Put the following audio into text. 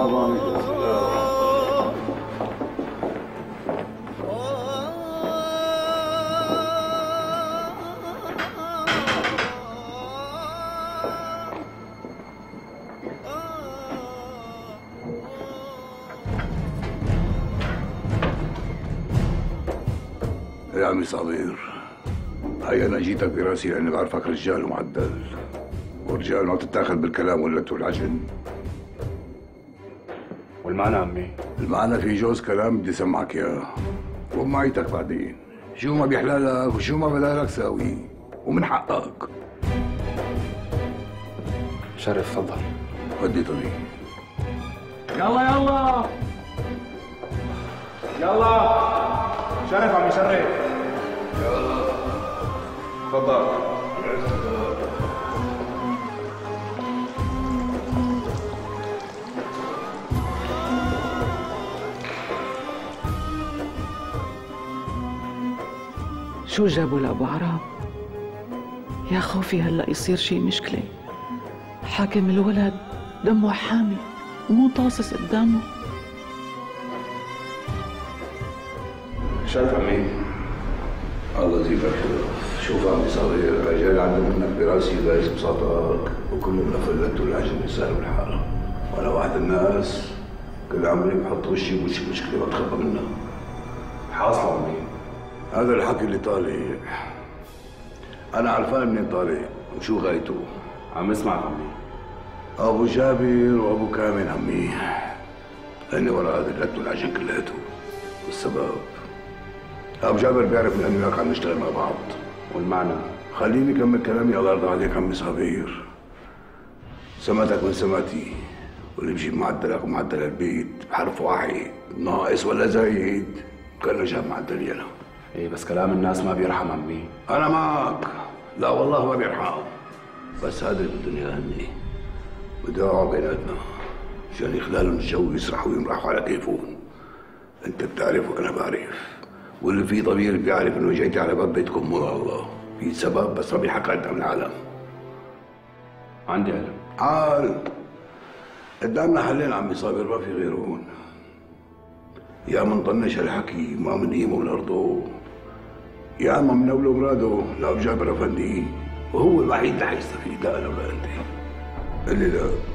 السلام عليكم. يا عمي صابر، هيا انا جيتك براسي لاني بعرفك رجال ومعدل، ورجال ما تتاخذ بالكلام واللت والعجن. والمعنى عمي؟ المعنى في جوز كلام بدي اسمعك اياه ومعيتك بعدين، شو ما بيحلالك وشو ما بدالك ساوي ومن حقك. شرف تفضل. ودي طريق. يلا يلا يلا. شرف عمي شرف. يلا تفضل. شو جابوا لأبو عرب؟ يا خوفي هلأ يصير شي مشكلة. حاكم الولد دمه حامي ومو طاصص قدامه. شرف عمي. الله يزيدك شرف. شوف عمي صابر، الرجال عنده منك براسي بايس بساطك وكلهم لفلت والعجن يسالوا الحالة، وانا واحد الناس كل عمري بحط وشي بوش مشكلة بتخبى منها. حاصل عمي. هذا الحكي اللي طالع، أنا عرفان منين طالع وشو غايته. عم اسمعك عمي. أبو جابر وأبو كامل عمي، لأني وراء هذا اللت والعجن كلياته. والسبب أبو جابر بيعرف من أني وياك عم نشتغل مع بعض. والمعنى؟ خليني أكمل كلامي الله يرضى عليك عمي صابر. سماتك من سماتي، واللي بجيب معدلك ومعدل البيت بحرف واحد ناقص ولا زايد كان جاب معدلي أنا. ايه بس كلام الناس ما بيرحم عمي. أنا معك، لا والله ما بيرحم، بس هذا اللي بدهم إياه هني، بده يقعوا بيناتنا عشان يخلالهم الجو يسرحوا ويمرحوا على كيفهم. أنت بتعرف وأنا بعرف، واللي فيه ضمير بيعرف إنه جيتي على باب بيتكم مو الله، في سبب بس ما بينحكى قدام العالم. عندي علم. عال قدامنا حلين عمي صابر ما في غيرهم، يا من طنش الحكي ما من قيمه من أرضه، يا اما من اولى مراده لأبو جابر افندي، وهو الوحيد اللي حيستفيد، لا انا ولا انت. اللي لا